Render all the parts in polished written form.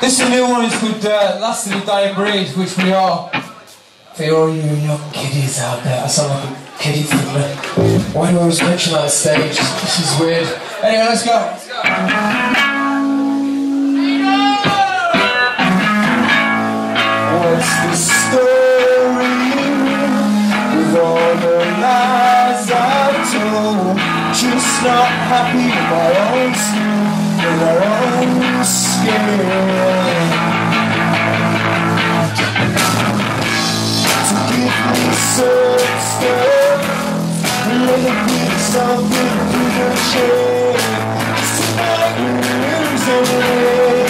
This new one is called Last of the Dying Breed, which we are. For all you young kiddies out there, I sound like a kiddie fiddler. Why do I always mention that on stage? This is weird. Anyway, let's go. What's the story with all the lies I've told? Just not happy with my own skin, with our own skin. To give me substance, a little bit of something to the shade. Just tonight we're losing it.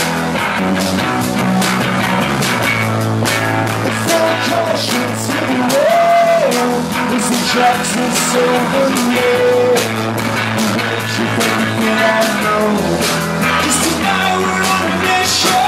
If our caution's hidden away, as the tracks are silver lead, you bet you everything I know. 'Cause tonight we're on a mission.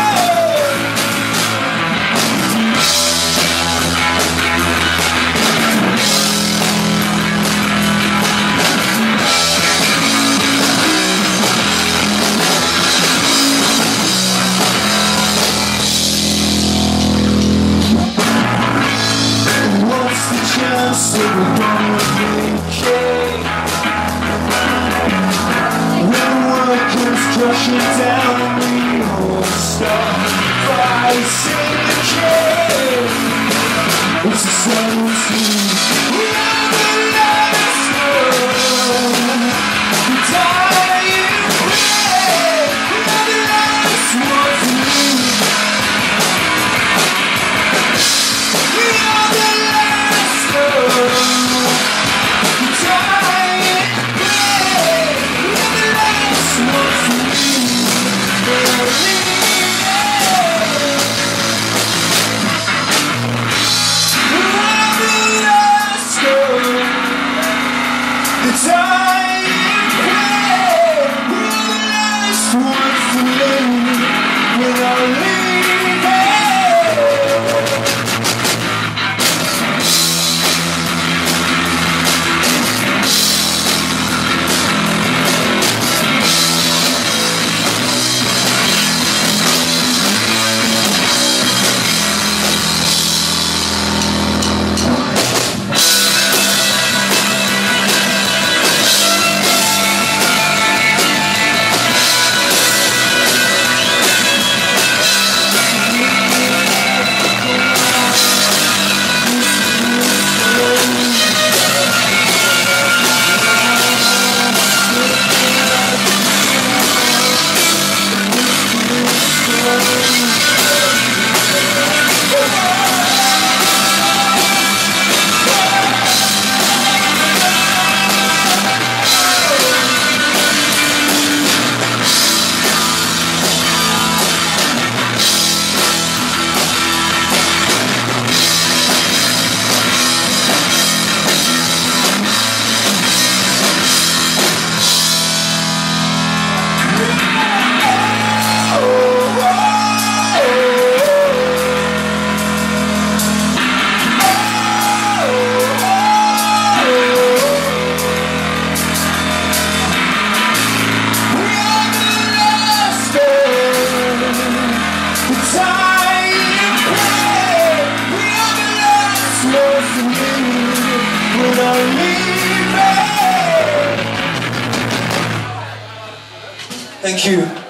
So we're gonna make it. When work comes crushing down, we won't stop fighting the king. It's the sun we are the last one. The dying breed. We are the last one to leave. We are the last one. Thank you.